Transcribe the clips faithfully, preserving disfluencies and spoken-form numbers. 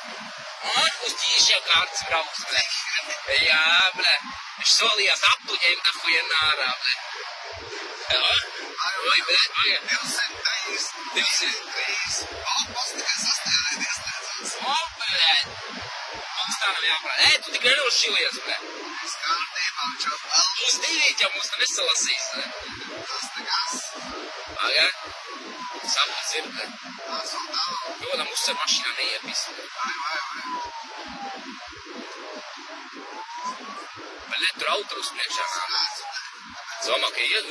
Un uz ķīšiem kārtas brauks, ble. Jā, ble. Viņš solījās appuņiem, ahujiem nārā, ble. Jā, vai, ble, vai. divsimt trīs, trīs, vēl postikā sastāvē diezniedzās. O, ble. Mums tā nav jāprāt. Ē, tu tikai neuzšilies, ble. Viss kārtībā, čau, vēl. Uz divīt jau mums tā nesalasīs, ble. Tas nekas. Aga, sapnis ir, ble. Tas vēl tālu. Godam uzcer mašīnā neiepis. Vai, vai, vai. Ble, tur autorus priekšā nāk. Redzu, ne. Domā, ka iet...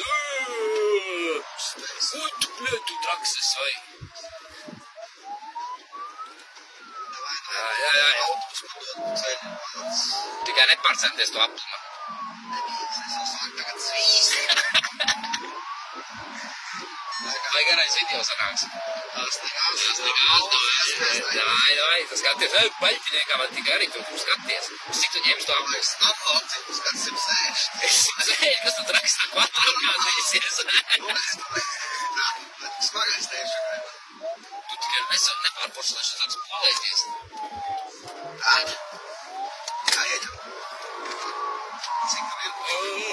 Ui, tu, ble, tu trakses, vai? Davai, Jā, davai. jā, jā, jā. Autobus man dod ceļu. Pats. Tikai nepārcenties to aplumā. Nebīgs, es jau sāku tagad svīst. Vai garais video sanāks? Tas nekas. Tas nekas, davai, davai, tas skaties, vai baļķiniekā man tikai arī tur skaties. Cik tu ņems to aplumā? Es nav locību, kad simt seši. Es zēju, kas tu traks tā kvadrām, kā tu esi Nu, es tu ne. Nā, bet smagais teikšu, ka Tu tikai nesam nepārporšanās tāds polēties. tā. Jāieņem. Cik tu ir?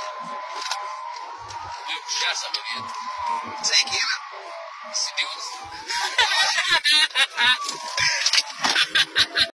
Jūs jāsama vieta. Cik ir? Tas ir divas.